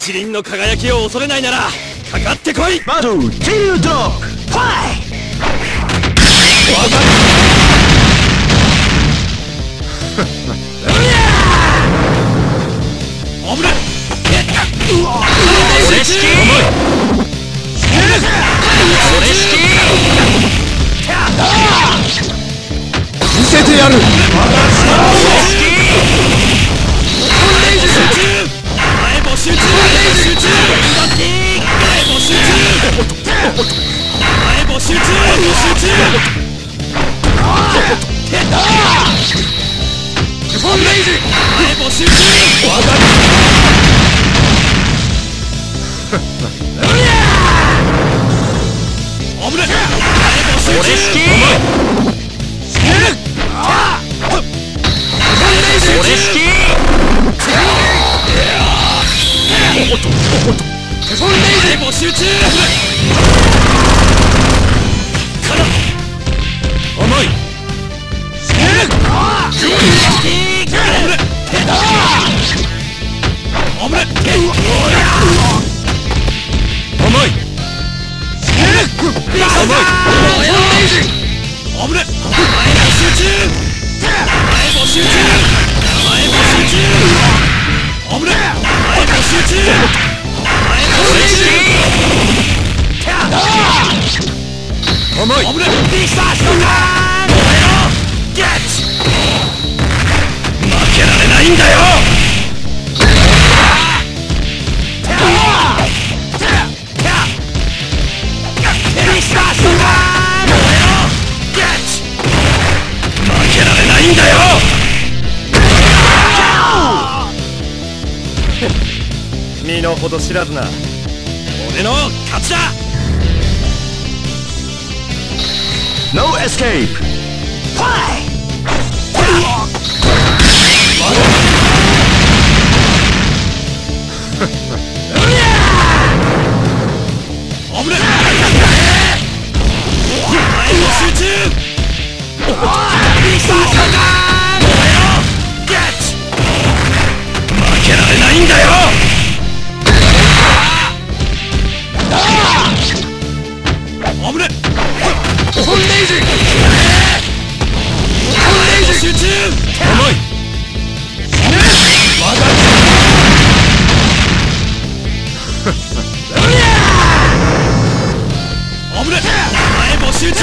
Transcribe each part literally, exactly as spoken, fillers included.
一輪の輝きを恐れないならかかってこい。 バトルティールドロップファイ危ない。 俺式俺式見せてやる。俺式前も集中、集中、前も集中、前も集中、集中。前も集中。危ない。 俺式俺式前も集中。 甘い。甘い。 負けられないんだよ。負けられないんだよ。身の程知らずな。俺の勝ちだ。 No escape! Fight! 危ない。前も集中。負けられないんだよ。危ない。本レイジ。前も集中。 甘い。 危ない。前も集中。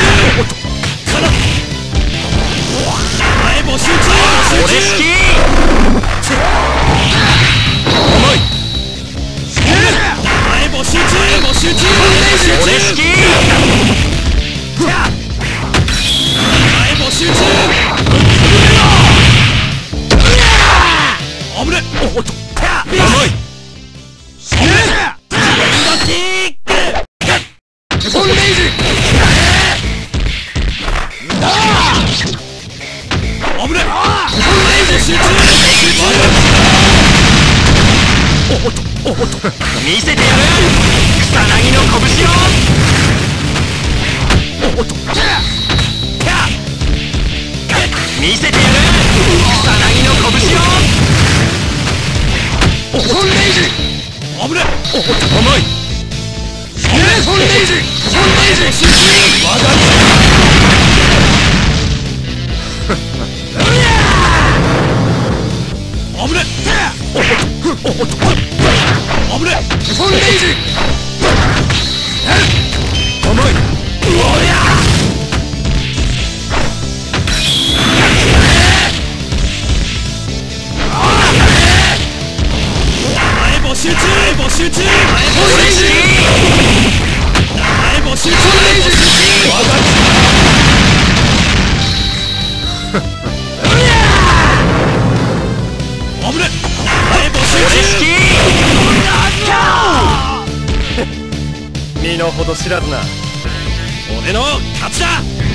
前も集中。 俺式甘い。前も集中。も集中。 俺式前も集中。危ない。 甘い。 本レイジ。危ない。集中。 おっとおっと見せてやる。草薙の拳を。おっと見せてやる。草薙の拳を。 本レイジ。危ない。 おっと甘い。 本レイジ。本レイジ。集中。危ない。 おっとおっと危ない。本レイジ。 甘い。 おりゃ。前も集中。前も集中。本レイジ。前も集中。本レイジ。危ない。前も集中。身の程知らずな。俺の勝ちだ。